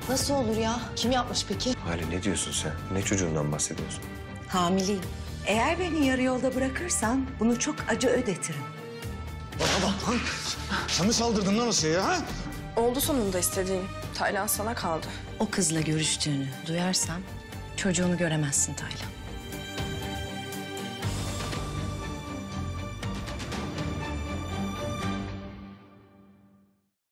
Nasıl olur ya? Kim yapmış peki? Hale ne diyorsun sen? Ne çocuğundan bahsediyorsun? Hamileyim. Eğer beni yarı yolda bırakırsan bunu çok acı ödetirim. Bana bak lan. Sen mi saldırdın lan Asiye'ye ha? Oldu sonunda istediğin. Taylan sana kaldı. O kızla görüştüğünü duyarsam çocuğunu göremezsin Taylan.